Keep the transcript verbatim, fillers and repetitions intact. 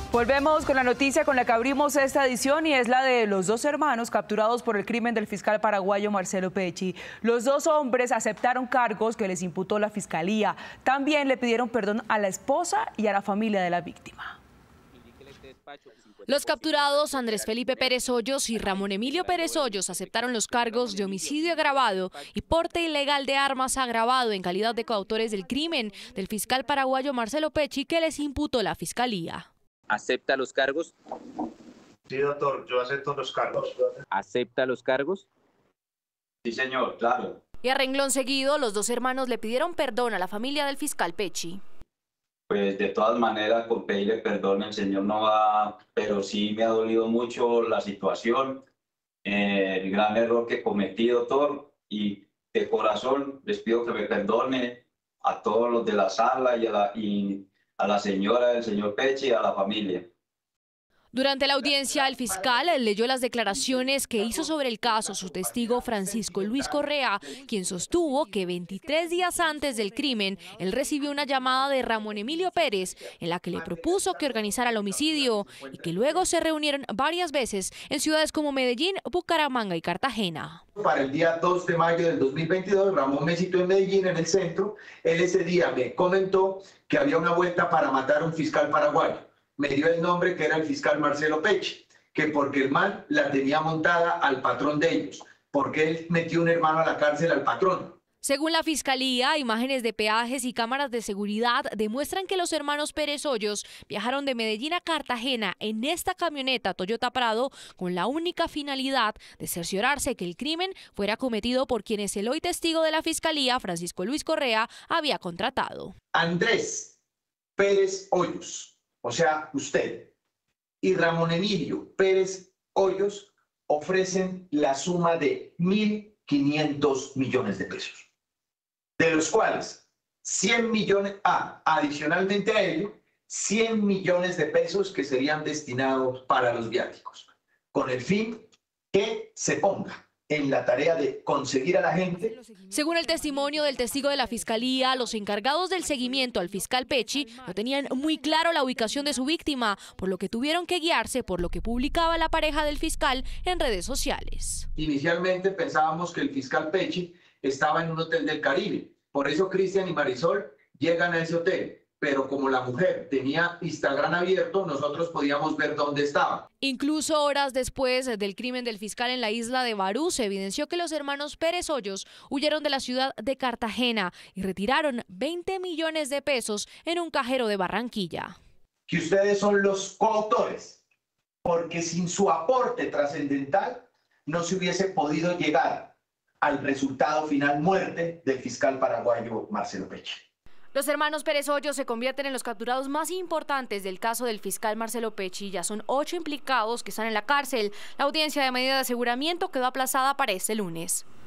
Volvemos con la noticia con la que abrimos esta edición y es la de los dos hermanos capturados por el crimen del fiscal paraguayo Marcelo Pecci. Los dos hombres aceptaron cargos que les imputó la fiscalía. También le pidieron perdón a la esposa y a la familia de la víctima. Los capturados, Andrés Felipe Pérez Hoyos y Ramón Emilio Pérez Hoyos, aceptaron los cargos de homicidio agravado y porte ilegal de armas agravado en calidad de coautores del crimen del fiscal paraguayo Marcelo Pecci que les imputó la fiscalía. ¿Acepta los cargos? Sí, doctor, yo acepto los cargos. ¿Acepta los cargos? Sí, señor, claro. Y a renglón seguido, los dos hermanos le pidieron perdón a la familia del fiscal Pecci. Pues de todas maneras, con pedirle perdón el señor no va, pero sí me ha dolido mucho la situación, eh, el gran error que cometí, doctor, y de corazón les pido que me perdone a todos los de la sala y a la, y a la señora del señor Pecci y a la familia. Durante la audiencia, el fiscal leyó las declaraciones que hizo sobre el caso su testigo Francisco Luis Correa, quien sostuvo que veintitrés días antes del crimen, él recibió una llamada de Ramón Emilio Pérez en la que le propuso que organizara el homicidio y que luego se reunieron varias veces en ciudades como Medellín, Bucaramanga y Cartagena. Para el día dos de mayo del dos mil veintidós, Ramón me citó en Medellín, en el centro. Él ese día me comentó que había una vuelta para matar a un fiscal paraguayo. Me dio el nombre que era el fiscal Marcelo Pecci, que porque el man la tenía montada al patrón de ellos, porque él metió un hermano a la cárcel al patrón. Según la fiscalía, imágenes de peajes y cámaras de seguridad demuestran que los hermanos Pérez Hoyos viajaron de Medellín a Cartagena en esta camioneta Toyota Prado con la única finalidad de cerciorarse que el crimen fuera cometido por quienes el hoy testigo de la fiscalía, Francisco Luis Correa, había contratado. Andrés Pérez Hoyos, o sea, usted, y Ramón Emilio Pérez Hoyos ofrecen la suma de mil quinientos millones de pesos, de los cuales cien millones, ah, adicionalmente a ello, cien millones de pesos que serían destinados para los viáticos, con el fin que se ponga en la tarea de conseguir a la gente. Según el testimonio del testigo de la fiscalía, los encargados del seguimiento al fiscal Pecci no tenían muy claro la ubicación de su víctima, por lo que tuvieron que guiarse por lo que publicaba la pareja del fiscal en redes sociales. Inicialmente pensábamos que el fiscal Pecci estaba en un hotel del Caribe, por eso Cristian y Marisol llegan a ese hotel. Pero como la mujer tenía Instagram abierto, nosotros podíamos ver dónde estaba. Incluso horas después del crimen del fiscal en la isla de Barú, se evidenció que los hermanos Pérez Hoyos huyeron de la ciudad de Cartagena y retiraron veinte millones de pesos en un cajero de Barranquilla. Que ustedes son los coautores, porque sin su aporte trascendental no se hubiese podido llegar al resultado final, muerte del fiscal paraguayo Marcelo Pecci. Los hermanos Pérez Hoyos se convierten en los capturados más importantes del caso del fiscal Marcelo Pecci. Ya son ocho implicados que están en la cárcel. La audiencia de medida de aseguramiento quedó aplazada para este lunes.